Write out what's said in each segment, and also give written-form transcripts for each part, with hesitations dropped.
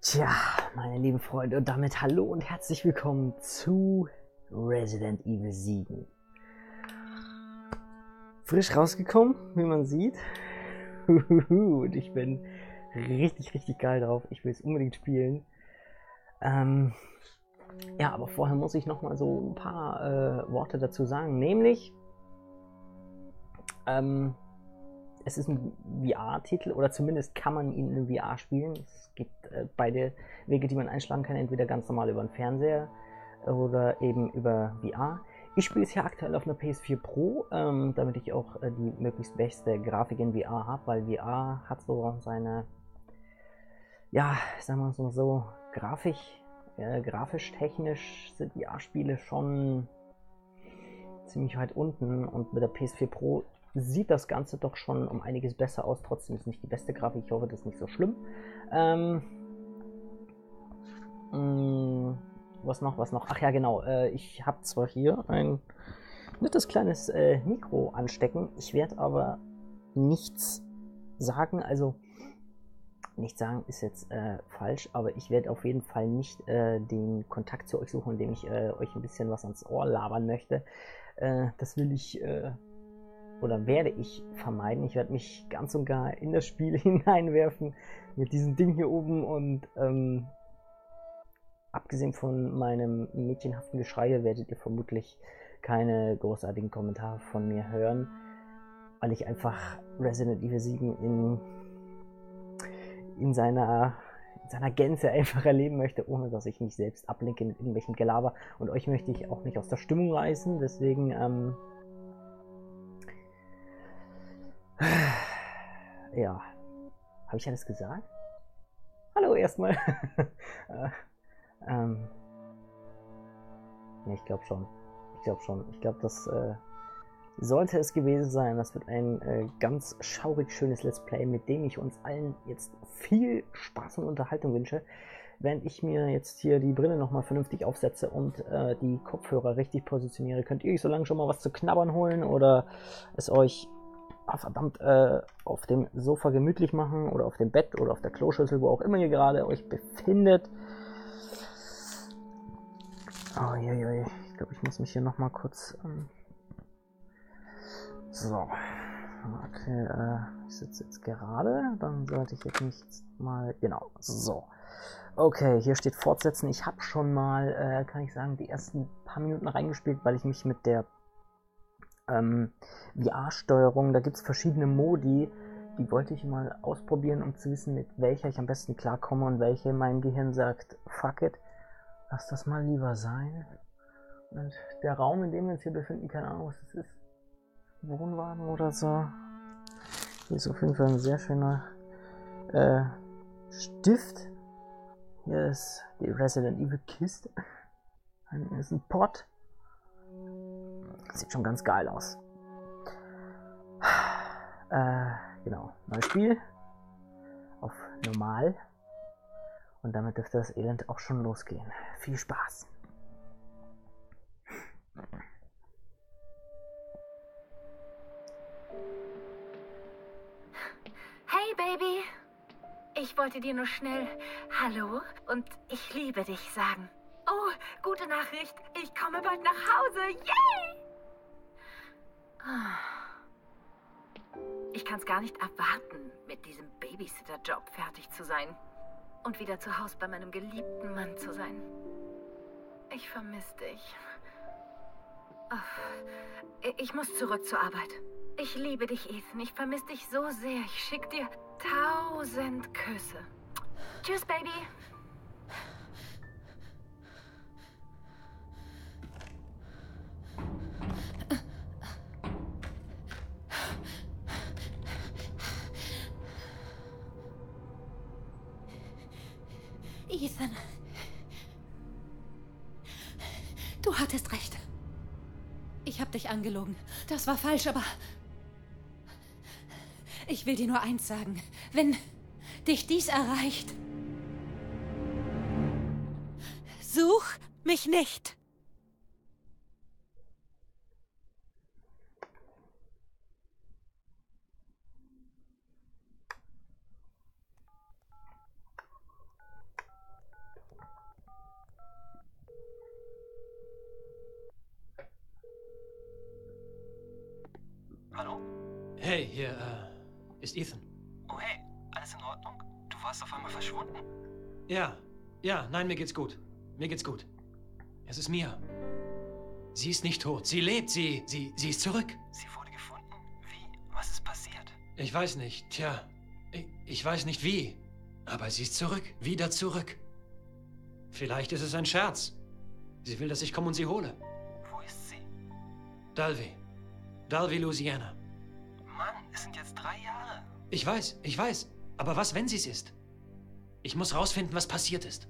Tja, meine lieben Freunde, und damit hallo und herzlich willkommen zu Resident Evil 7. Frisch rausgekommen, wie man sieht. Und ich bin richtig geil drauf. Ich will es unbedingt spielen. Ja, aber vorher muss ich noch mal so ein paar Worte dazu sagen. Nämlich, es ist ein VR-Titel, oder zumindest kann man ihn in VR spielen. Es gibt beide Wege, die man einschlagen kann, entweder ganz normal über den Fernseher oder eben über VR. Ich spiele es ja aktuell auf einer PS4 Pro, damit ich auch die möglichst beste Grafik in VR habe, weil VR hat so seine, ja, sagen wir es mal so, grafisch-technisch sind VR-Spiele schon ziemlich weit unten, und mit der PS4 Pro sieht das Ganze doch schon um einiges besser aus. Trotzdem ist nicht die beste Grafik. Ich hoffe, das ist nicht so schlimm. Was noch? Ach ja, genau. Ich habe zwar hier ein nettes kleines Mikro anstecken. Ich werde aber nichts sagen. Also, nichts sagen ist jetzt falsch, aber ich werde auf jeden Fall nicht den Kontakt zu euch suchen, indem ich euch ein bisschen was ans Ohr labern möchte. Das will ich oder werde ich vermeiden. Ich werde mich ganz und gar in das Spiel hineinwerfen mit diesem Ding hier oben, und abgesehen von meinem mädchenhaften Geschrei werdet ihr vermutlich keine großartigen Kommentare von mir hören, weil ich einfach Resident Evil 7 in seiner Gänze einfach erleben möchte, ohne dass ich mich selbst ablenke mit irgendwelchem Gelaber, und euch möchte ich auch nicht aus der Stimmung reißen, deswegen ja, habe ich alles gesagt? Hallo erstmal. Ne, ich glaube schon. Ich glaube, das sollte es gewesen sein. Das wird ein ganz schaurig schönes Let's Play, mit dem ich uns allen jetzt viel Spaß und Unterhaltung wünsche. Während ich mir jetzt hier die Brille nochmal vernünftig aufsetze und die Kopfhörer richtig positioniere, könnt ihr euch so lange schon mal was zu knabbern holen oder es euch auf dem Sofa gemütlich machen oder auf dem Bett oder auf der Kloschüssel, wo auch immer ihr gerade euch befindet. Oh, ich glaube, ich muss mich hier nochmal kurz... So. Okay, ich sitze jetzt gerade. Dann sollte ich jetzt nicht mal... Genau, so. Okay, hier steht Fortsetzen. Ich habe schon mal, kann ich sagen, die ersten paar Minuten reingespielt, weil ich mich mit der VR-Steuerung, da gibt es verschiedene Modi, die wollte ich mal ausprobieren, um zu wissen, mit welcher ich am besten klarkomme und welche mein Gehirn sagt, fuck it, lass das mal lieber sein. Und der Raum, in dem wir uns hier befinden, keine Ahnung, was das ist, Wohnwagen oder so. Hier ist auf jeden Fall ein sehr schöner Stift. Hier ist die Resident Evil Kiste. Hier ist ein Pot. Sieht schon ganz geil aus. Genau, neues Spiel. Auf normal. Und damit dürfte das Elend auch schon losgehen. Viel Spaß. Hey Baby, ich wollte dir nur schnell Hallo und ich liebe dich sagen. Oh, gute Nachricht, ich komme bald nach Hause, yay! Ich kann's gar nicht erwarten, mit diesem Babysitter-Job fertig zu sein und wieder zu Hause bei meinem geliebten Mann zu sein. Ich vermisse dich. Ich muss zurück zur Arbeit. Ich liebe dich, Ethan. Ich vermisse dich so sehr. Ich schicke dir 1000 Küsse. Tschüss, Baby. Ethan. Du hattest recht. Ich habe dich angelogen. Das war falsch, aber... Ich will dir nur eins sagen. Wenn dich dies erreicht... Such mich nicht! Hey, hier, ist Ethan. Oh hey, alles in Ordnung? Du warst auf einmal verschwunden. Ja, nein, mir geht's gut. Mir geht's gut. Es ist Mia. Sie ist nicht tot. Sie lebt. Sie ist zurück. Sie wurde gefunden? Wie? Was ist passiert? Ich weiß nicht. Tja, ich weiß nicht wie. Aber sie ist zurück. Wieder zurück. Vielleicht ist es ein Scherz. Sie will, dass ich komme und sie hole. Wo ist sie? Dalvey, Louisiana. Mann, es sind jetzt 3 Jahre. Ich weiß. Aber was, wenn sie es ist? Ich muss rausfinden, was passiert ist.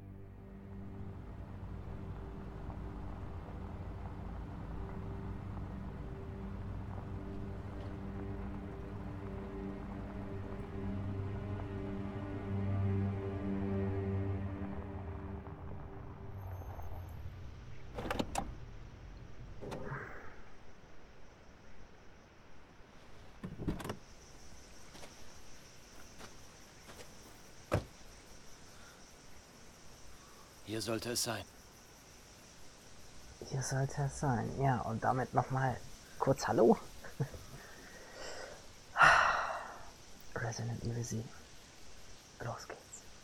Hier sollte es sein. Hier sollte es sein. Ja, und damit nochmal kurz Hallo. Resident Evil 7. Los geht's.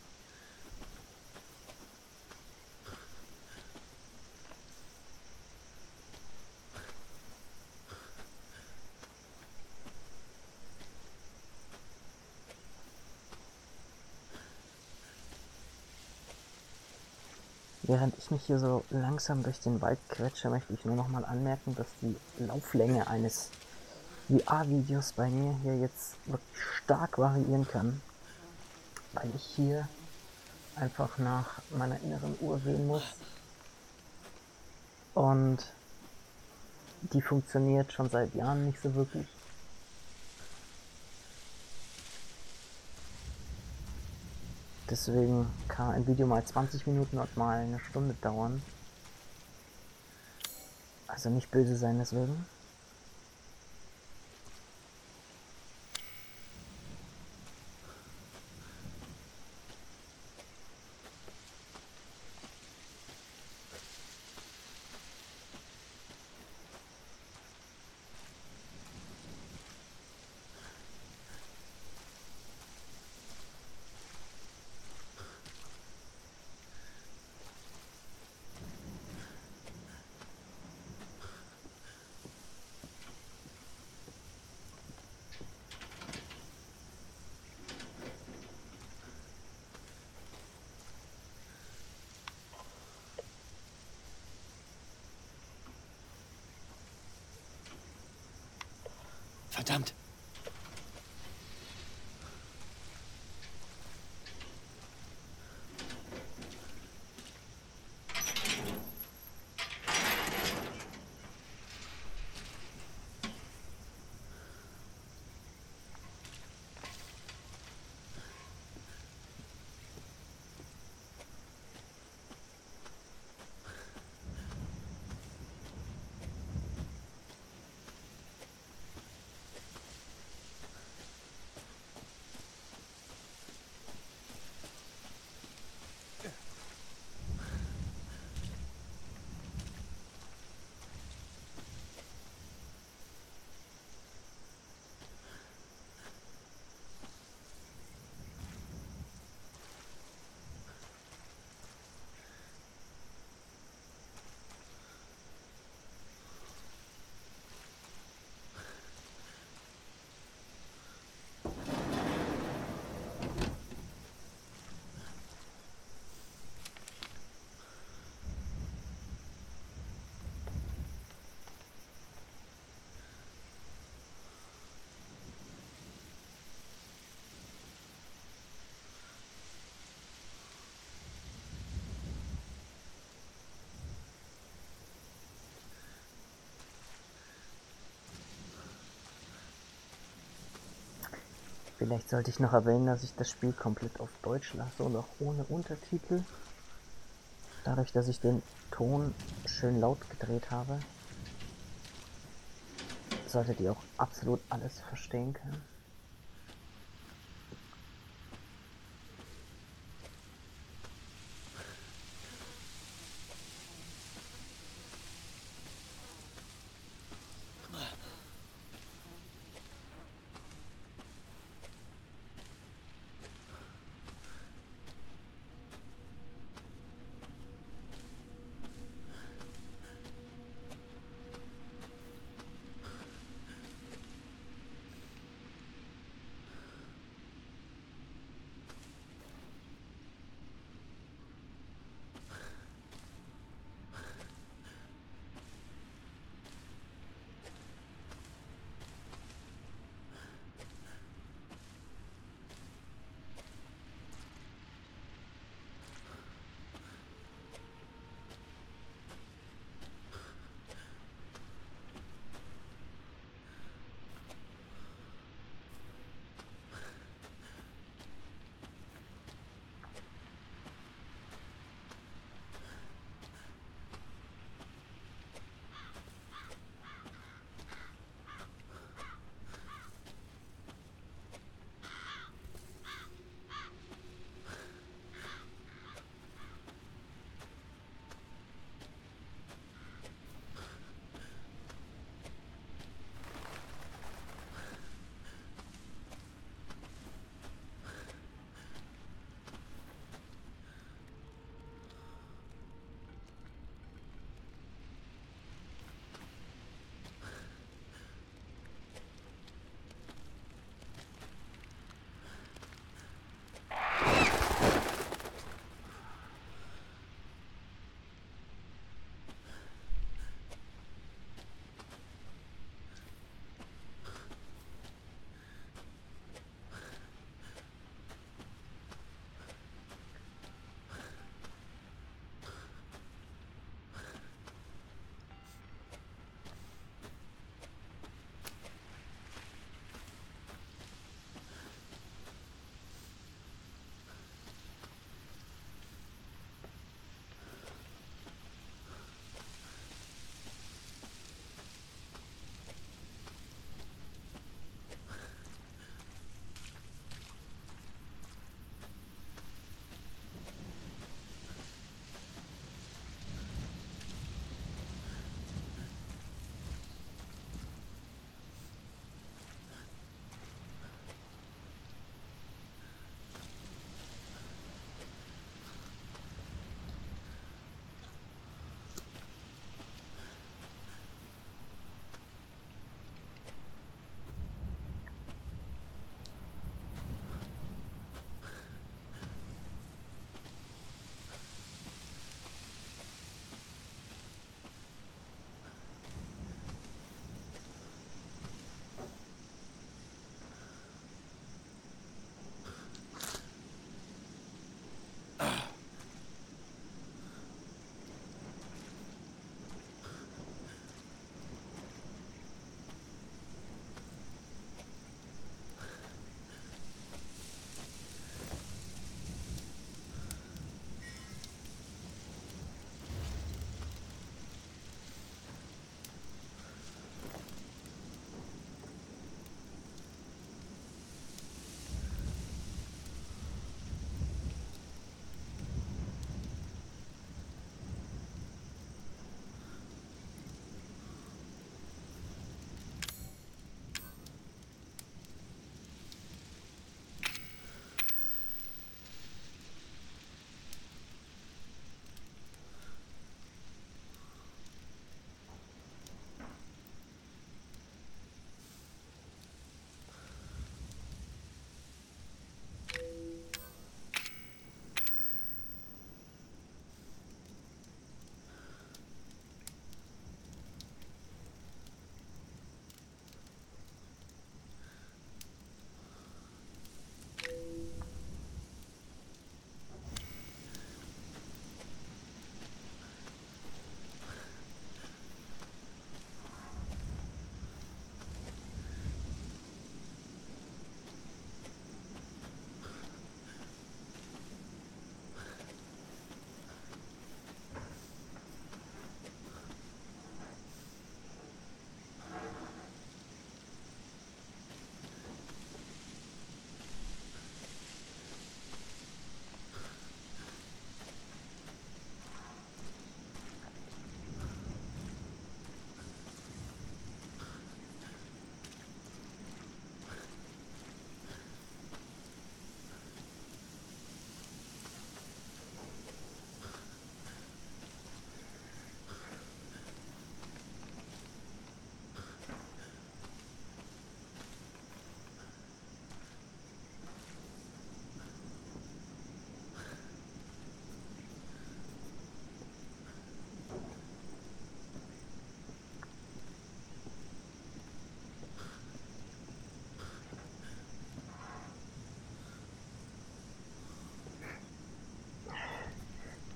Während ich mich hier so langsam durch den Wald quetsche, möchte ich nur noch mal anmerken, dass die Lauflänge eines VR-Videos bei mir hier jetzt wirklich stark variieren kann, weil ich hier einfach nach meiner inneren Uhr gehen muss und die funktioniert schon seit Jahren nicht so wirklich. Deswegen kann ein Video mal 20 Minuten und mal eine Stunde dauern. Also nicht böse sein deswegen. Verdammt. Vielleicht sollte ich noch erwähnen, dass ich das Spiel komplett auf Deutsch lasse und auch ohne Untertitel. Dadurch, dass ich den Ton schön laut gedreht habe, solltet ihr auch absolut alles verstehen können.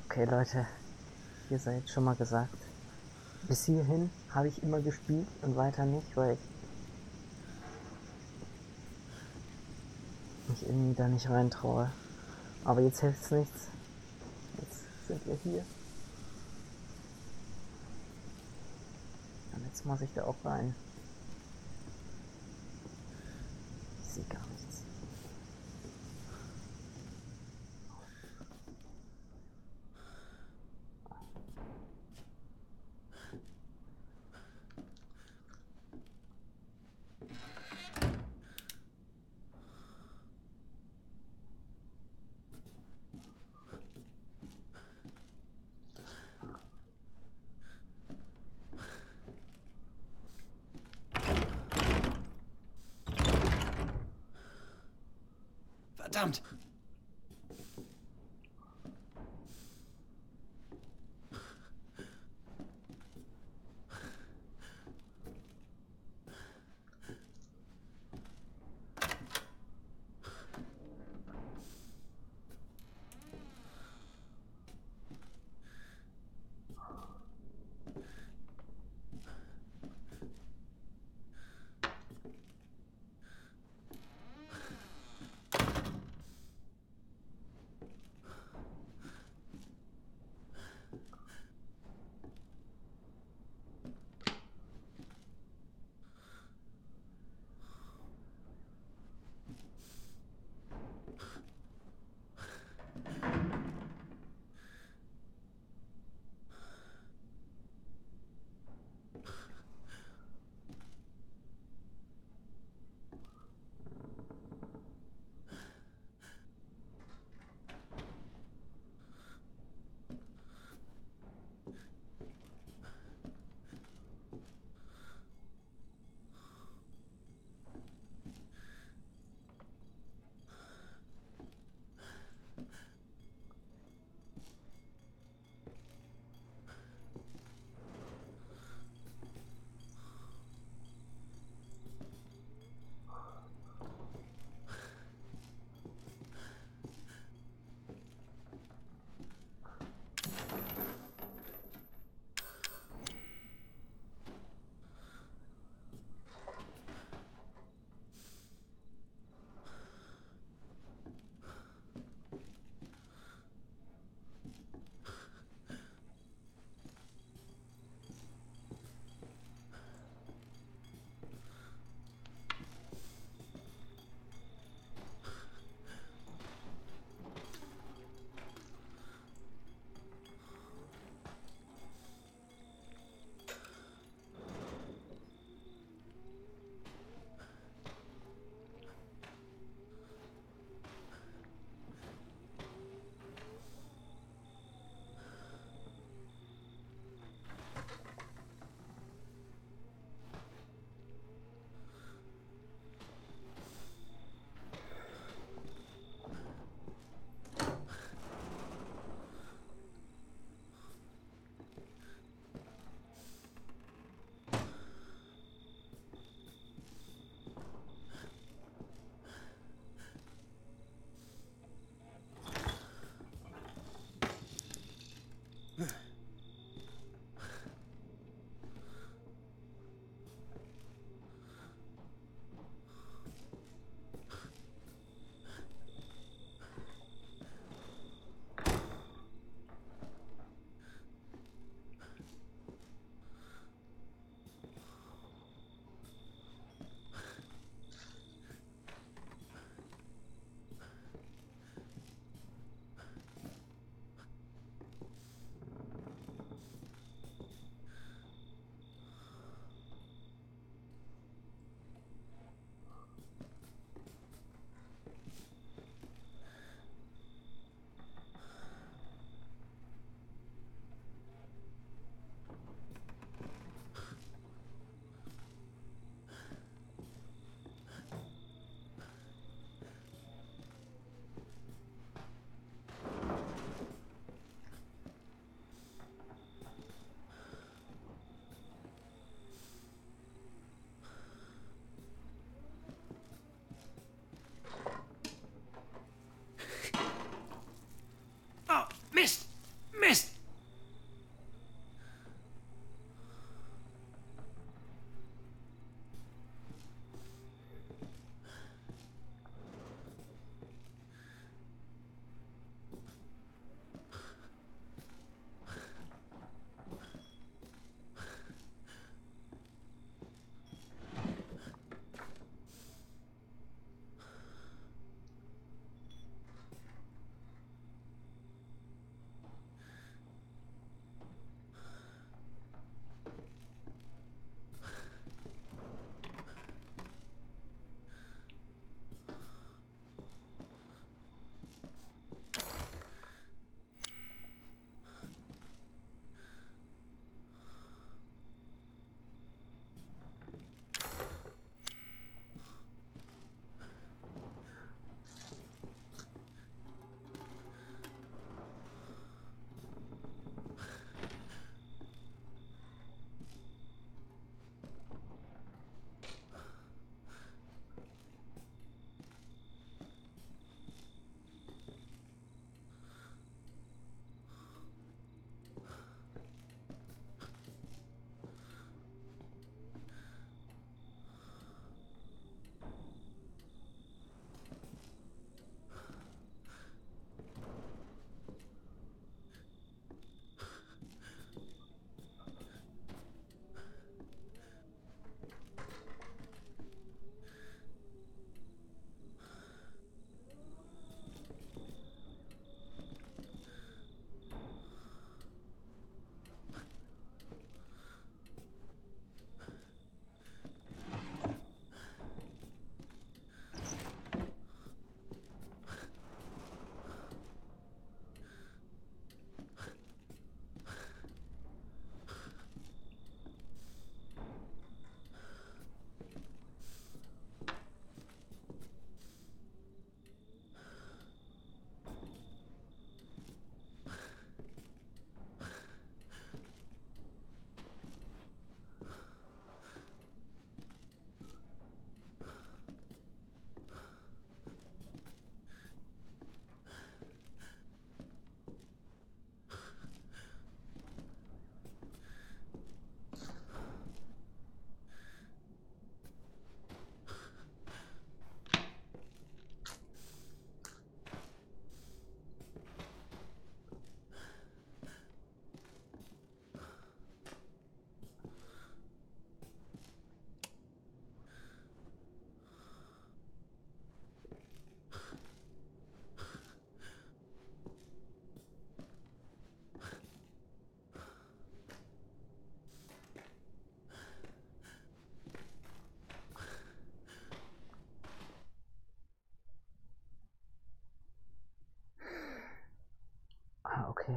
Okay, Leute, hier sei jetzt schon mal gesagt. Bis hierhin habe ich immer gespielt und weiter nicht, weil ich mich irgendwie da nicht rein traue. Aber jetzt hilft's nichts. Jetzt sind wir hier. Und jetzt muss ich da auch rein. Ich sehe gar nichts. Verdammt!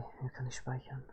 Okay, hier kann ich speichern.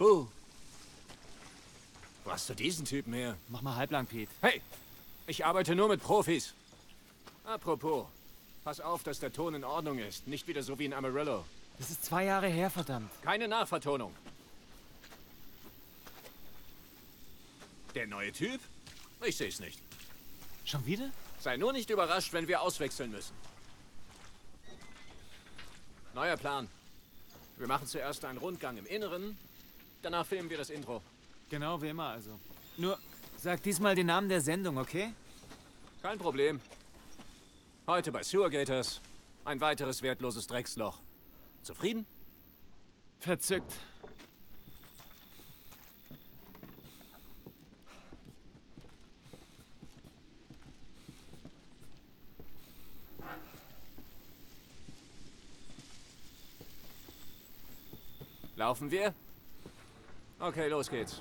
Puh. Wo hast du diesen Typen her? Mach mal halblang, Pete. Hey, ich arbeite nur mit Profis. Apropos, pass auf, dass der Ton in Ordnung ist. Nicht wieder so wie in Amarillo. Das ist 2 Jahre her, verdammt. Keine Nachvertonung. Der neue Typ? Ich sehe es nicht. Schon wieder? Sei nur nicht überrascht, wenn wir auswechseln müssen. Neuer Plan. Wir machen zuerst einen Rundgang im Inneren, danach filmen wir das Intro. Genau, wie immer also. Nur, sag diesmal den Namen der Sendung, okay? Kein Problem. Heute bei Sewergators. Ein weiteres wertloses Drecksloch. Zufrieden? Verzückt. Laufen wir? Okay, los geht's.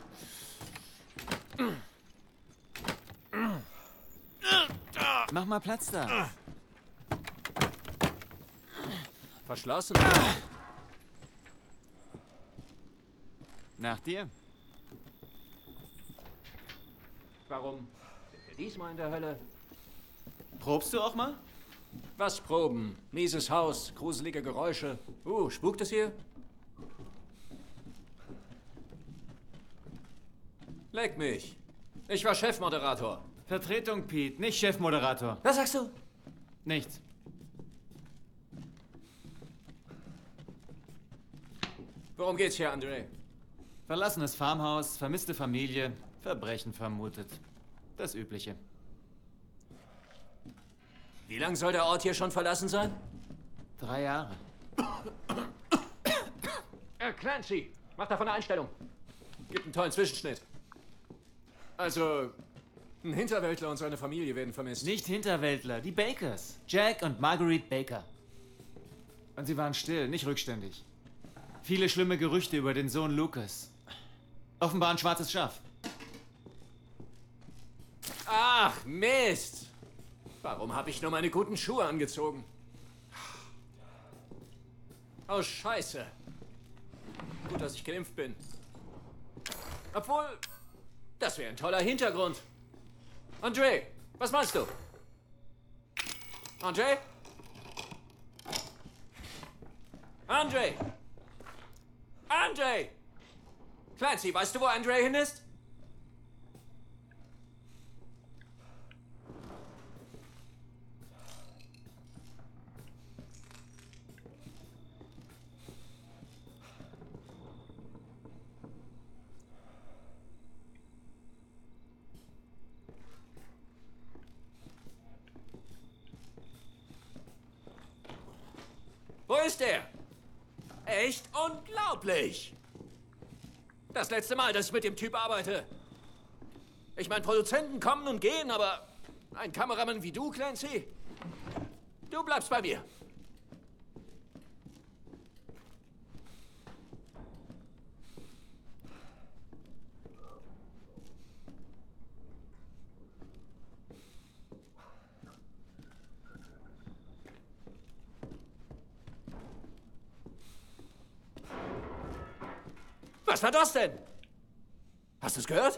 Mach mal Platz da. Verschlossen? Nach dir. Warum sind wir diesmal in der Hölle? Probst du auch mal? Was proben? Mieses Haus, gruselige Geräusche. Spukt es hier? Leck mich. Ich war Chefmoderator. Vertretung, Pete, nicht Chefmoderator. Was sagst du? Nichts. Worum geht's hier, André? Verlassenes Farmhaus, vermisste Familie, Verbrechen vermutet. Das Übliche. Wie lang soll der Ort hier schon verlassen sein? 3 Jahre. Clancy, mach davon eine Einstellung. Gibt einen tollen Zwischenschnitt. Also, ein Hinterwäldler und seine Familie werden vermisst. Nicht Hinterwäldler, die Bakers. Jack und Marguerite Baker. Und sie waren still, nicht rückständig. Viele schlimme Gerüchte über den Sohn Lucas. Offenbar ein schwarzes Schaf. Ach, Mist! Warum habe ich nur meine guten Schuhe angezogen? Oh, Scheiße. Gut, dass ich geimpft bin. Obwohl, das wäre ein toller Hintergrund. André, was meinst du? André? André! André! Clancy, weißt du, wo André hin ist? Wo ist er? Echt unglaublich! Das letzte Mal, dass ich mit dem Typ arbeite. Ich meine, Produzenten kommen und gehen, aber ein Kameramann wie du, Clancy, du bleibst bei mir. Was war das denn? Hast du es gehört?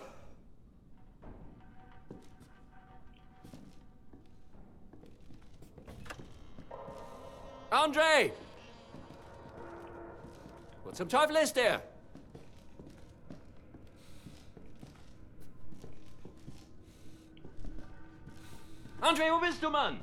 André! Wo zum Teufel ist der? André, wo bist du, Mann?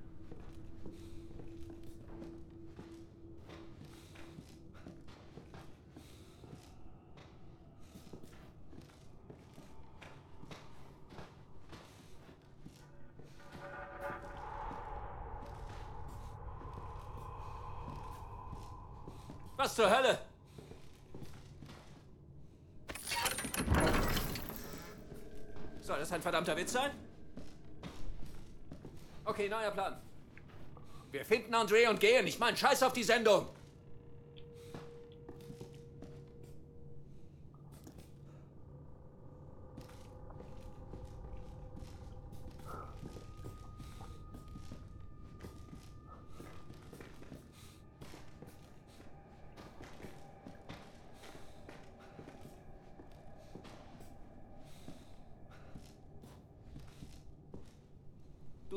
Was zur Hölle? Soll das ein verdammter Witz sein? Okay, neuer Plan. Wir finden André und gehen. Ich meine, scheiß auf die Sendung.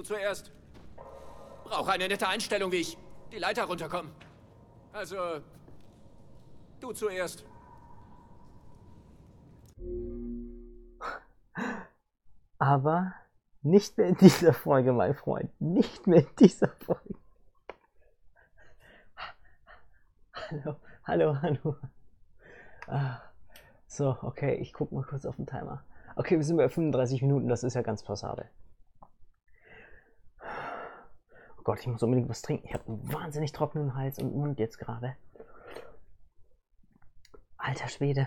Du zuerst. Brauche eine nette Einstellung, wie ich die Leiter runterkomme. Also, du zuerst. Aber nicht mehr in dieser Folge, mein Freund. Nicht mehr in dieser Folge. Hallo, hallo, hallo. So, okay, ich gucke mal kurz auf den Timer. Okay, wir sind bei 35 Minuten, das ist ja ganz passabel. Oh Gott, ich muss unbedingt was trinken. Ich habe einen wahnsinnig trockenen Hals und Mund jetzt gerade. Alter Schwede.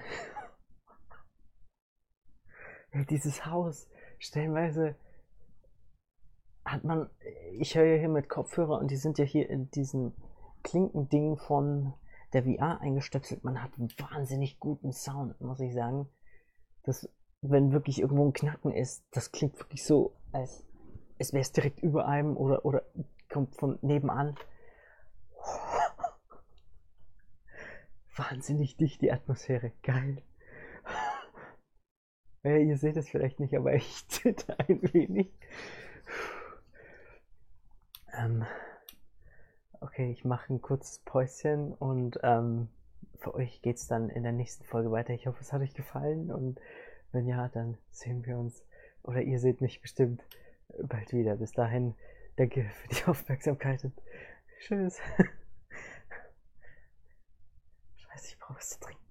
Dieses Haus, stellenweise hat man, ich höre ja hier mit Kopfhörer und die sind ja hier in diesen Klinkendingen von der VR eingestöpselt. Man hat einen wahnsinnig guten Sound, muss ich sagen. Das, wenn wirklich irgendwo ein Knacken ist, das klingt wirklich so, als wäre es direkt über einem oder kommt von nebenan. Wahnsinnig dicht die Atmosphäre, geil. Ihr seht es vielleicht nicht, aber ich zitter ein wenig. Okay, ich mache ein kurzes Päuschen und für euch geht es dann in der nächsten Folge weiter. Ich hoffe, es hat euch gefallen und wenn ja, dann sehen wir uns oder ihr seht mich bestimmt bald wieder. Bis dahin, danke für die Aufmerksamkeit und tschüss. Scheiße, ich brauche was zu trinken.